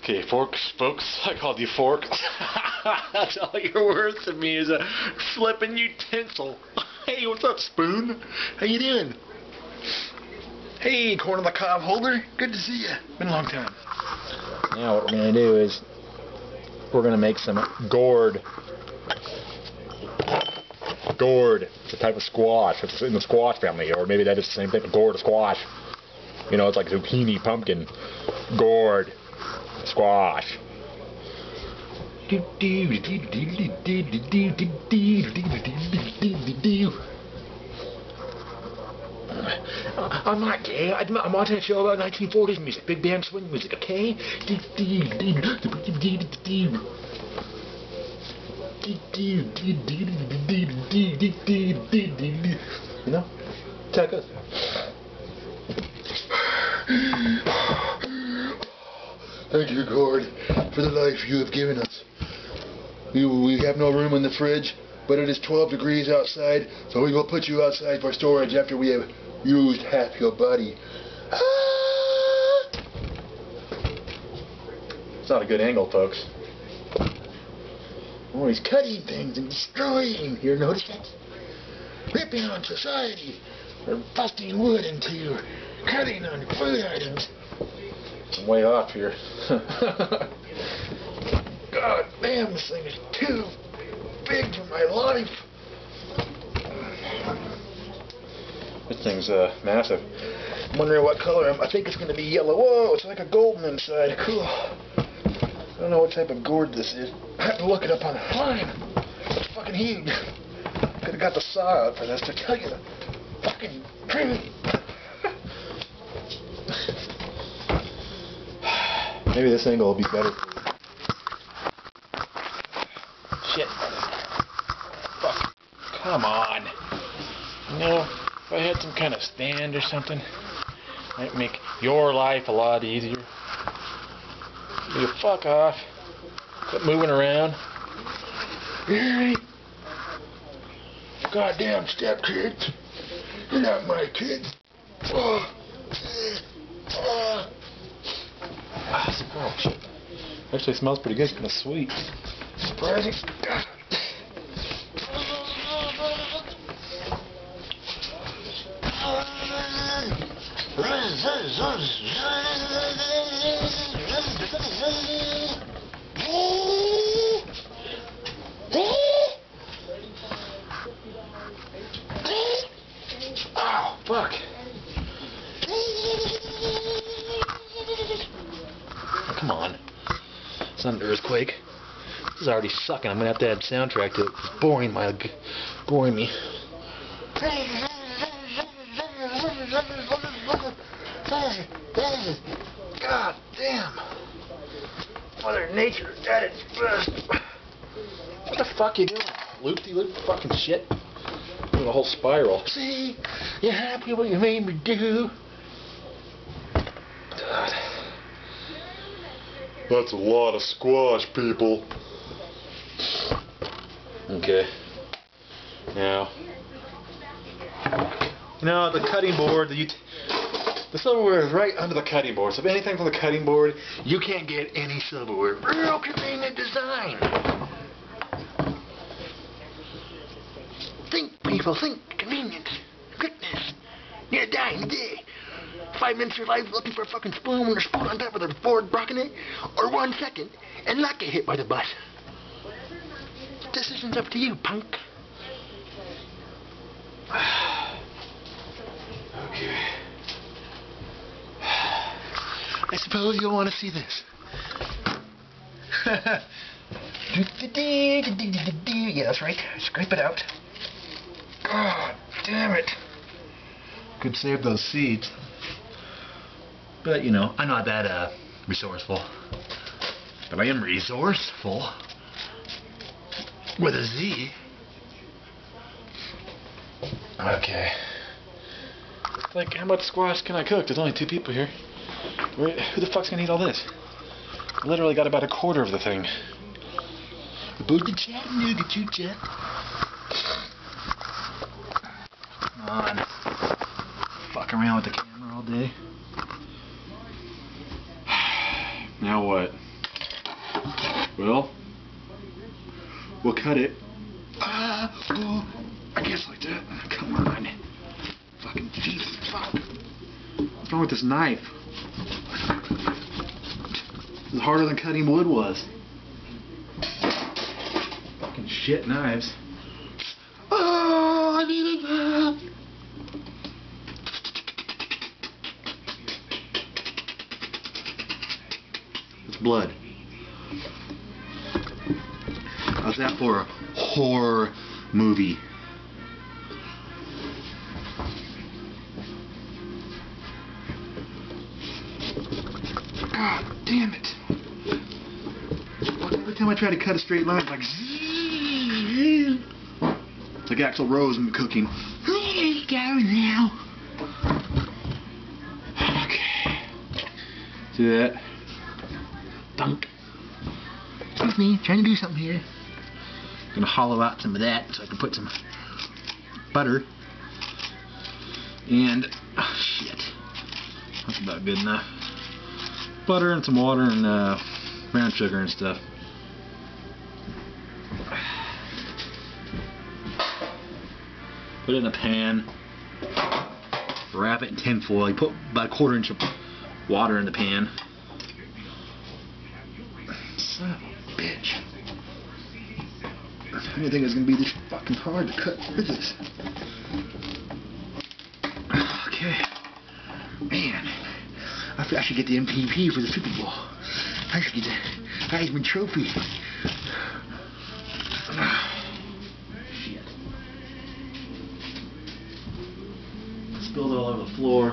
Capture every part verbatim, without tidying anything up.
Okay, forks, folks. I called you fork. That's all you're worth to me is a flippin' utensil. Hey, what's up, spoon? How you doing? Hey, corn on the cob holder. Good to see you. Been a long time. Now what we're gonna do is we're gonna make some gourd. Gourd. It's a type of squash. It's in the squash family, or maybe that is the same thing. Gourd or squash. You know, it's like zucchini, pumpkin, gourd, squash. I'm not gay. I'm watching a show about nineteen forties music, big band swing music, okay? You know? Check us. Thank you, Gourd, for the life you have given us. We, we have no room in the fridge, but it is twelve degrees outside, so we will put you outside for storage after we have used half your body. It's not a good angle, folks. Oh, he's cutting things and destroying. You ever notice that? Ripping on society, or busting wood into cutting on food items. I'm way off here. God damn, this thing is too big for my life. This thing's uh, massive. I'm wondering what color. I think it's going to be yellow. Whoa, it's like a golden inside. Cool. I don't know what type of gourd this is. I have to look it up online. It's fucking huge. Could have got the saw out for this to tell you the fucking truth. Maybe this angle will be better. Shit. Fuck. Come on. You know, if I had some kind of stand or something, might make your life a lot easier. You fuck off. Quit moving around. Hey, goddamn stepkids. You're not my kids. Oh. Oh. Oh, shit. Actually, it smells pretty good. It's kind of sweet. Surprising. Oh, fuck. Come on. It's not an earthquake. This is already sucking. I'm gonna have to add a soundtrack to it. It's boring my boring me. God damn. Mother Nature at its best. What the fuck you doing? Loop-de-loop fucking shit. Doing a whole spiral. See? You happy what you made me do? God. That's a lot of squash, people. Okay. Now, you know, the cutting board, the, the silverware is right under the cutting board. So if anything from the cutting board, you can't get any silverware. Real convenient design. Think, people, think. Convenience. Quickness. You're dying today. Five minutes of your life looking for a fucking spoon when there's spoon on top of the board blocking it, or one second and not get hit by the bus. Decision's up to you, punk. Okay. I suppose you'll want to see this. Yeah, that's right. Scrape it out. God damn it. Could save those seeds. But, you know, I'm not that, uh, resourceful. But I am resourceful. With a Z. Okay. Like, how much squash can I cook? There's only two people here. Where, who the fuck's gonna eat all this? I literally got about a quarter of the thing. About the Chattanooga, choo chat. Come on. Fuck around with the camera all day. Now what? Well, we'll cut it. Ah, oh, I guess like that. Come on. Fucking Jesus, fuck. What's wrong with this knife? It's harder than cutting wood was. Fucking shit knives. Oh, I needed that. It's blood. How's that for a horror movie? God damn it. Every time I try to cut a straight line, it's like zzz. It's like Axl Rose in the cooking. Let's go now. Okay. See that? Dunk. Excuse me, trying to do something here. Gonna hollow out some of that so I can put some butter and oh shit. That's about good enough. Butter and some water and uh, brown sugar and stuff. Put it in a pan. Wrap it in tin foil. You put about a quarter inch of water in the pan. Son of a bitch. I didn't think it was going to be this fucking hard to cut through this. Okay. Man. I feel I should get the M V P for the Super Bowl. I should get the Heisman Trophy. Shit. Spilled all over the floor.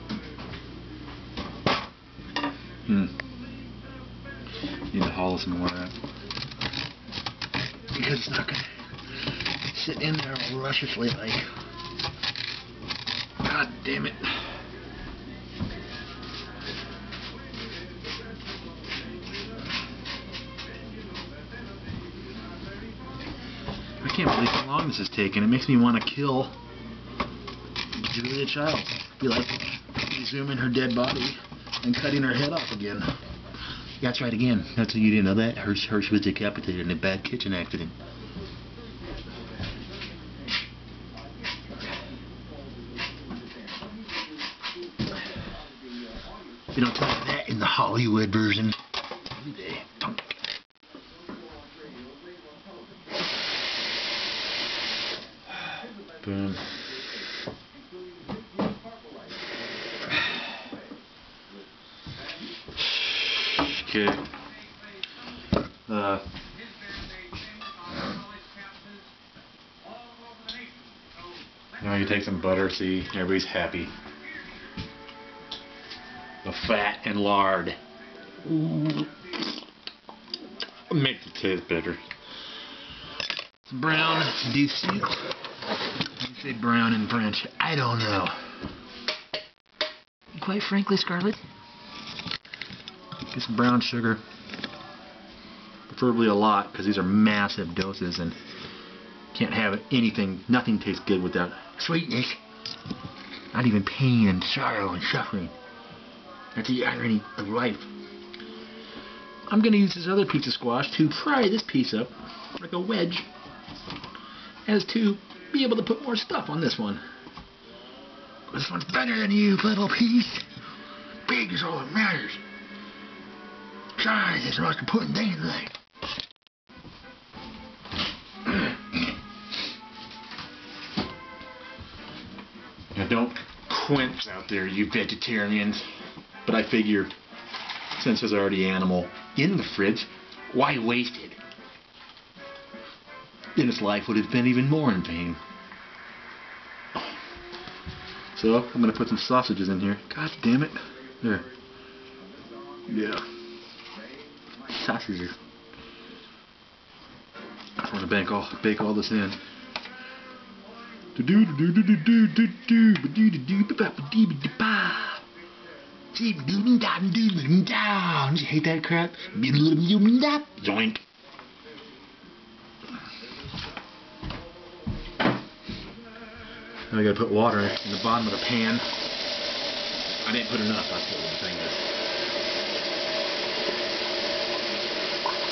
Hmm. Need to hollow some more out. Because it's not going to sit in there lusciously like. God damn it. I can't believe how long this is taking. It makes me want to kill Julia Child. Be like exhuming her dead body and cutting her head off again. Yeah, that's right again. That's you didn't know that. Her, her she was decapitated in a bad kitchen accident. They don't tell you that in the Hollywood version. They don't. Boom. Okay. Uh. Now you take some butter, see, everybody's happy. The fat and lard. Ooh. Makes it taste better. Some brown deuce. You say brown in French. I don't know. Quite frankly, Scarlett. Get some brown sugar. Preferably a lot, because these are massive doses and can't have anything, nothing tastes good without sweetness. Not even pain and sorrow and suffering. That's the irony of life. I'm going to use this other piece of squash to pry this piece up like a wedge, as to be able to put more stuff on this one. This one's better than you, little piece. Big is all that matters. Size is the most important thing in life. Now don't quince out there, you vegetarians. But I figured, since there's already animal in the fridge, why waste it? Then his life would have been even more in pain. So I'm going to put some sausages in here. God damn it. There. Yeah. Sausages. I want to bake all, bake all this in. Do do do do do do do do do do do do do. You hate that crap? Joint. Now I gotta put water in the bottom of the pan. I didn't put enough, that's what the thing is.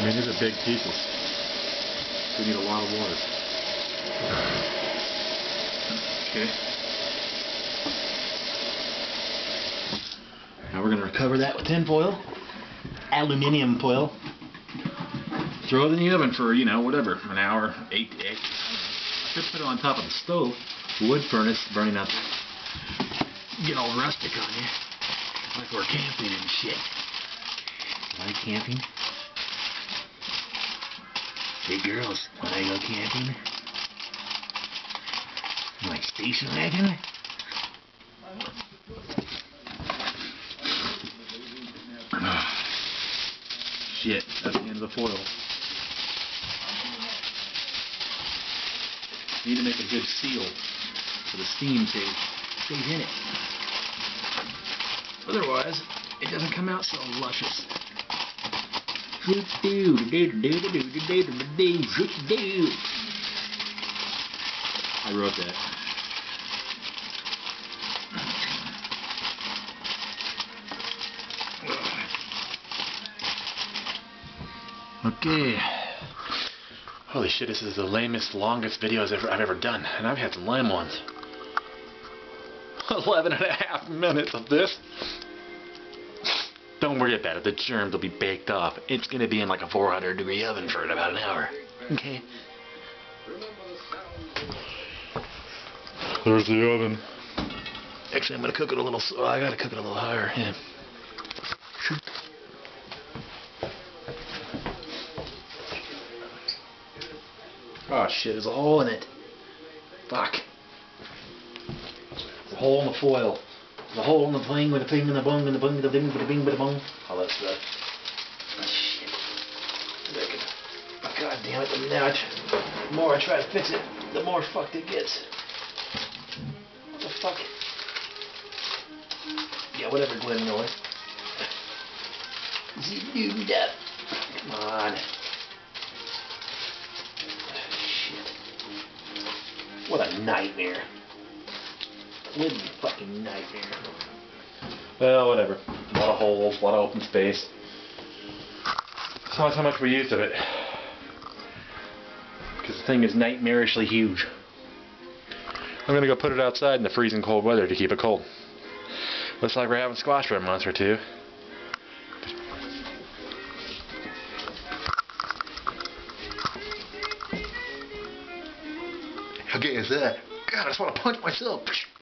mean, these are big pieces. We need a lot of water. Okay. Now we're going to recover that with tin foil, aluminium foil. Throw it in the oven for, you know, whatever, an hour, eight to eight. I could put it on top of the stove, wood furnace burning up. Get all rustic on you, like we're camping and shit. Like camping? Hey girls, wanna go camping? My station wagon? Shit, that's the end of the foil. Need to make a good seal so the steam stays, stays in it. Otherwise, it doesn't come out so luscious. I wrote that. Okay. Holy shit, this is the lamest, longest video I've ever, I've ever done. And I've had some lame ones. Eleven and a half minutes of this. Don't worry about it, the germs will be baked off. It's going to be in like a four hundred degree oven for about an hour. Okay. There's the oven. Actually, I'm going to cook it a little, so I got to cook it a little higher. Yeah. Shoot. Oh shit, there's a hole in it. Fuck. There's a hole in the foil. There's a hole in the thing with the thing and the bung and the bung and the bing with the bing with the bung. All that stuff. Oh, shit. Oh, God damn it, the now I the more I try to fix it, the more fucked it gets. What the fuck? Yeah, whatever, Glenn Miller. Zoomed up. Come on. What a nightmare. Living fucking nightmare. Well, whatever. A lot of holes, a lot of open space. So that's how much we used of it. Because the thing is nightmarishly huge. I'm going to go put it outside in the freezing cold weather to keep it cold. Looks like we're having squash for a month or two. How gay is that? God, I just want to punch myself.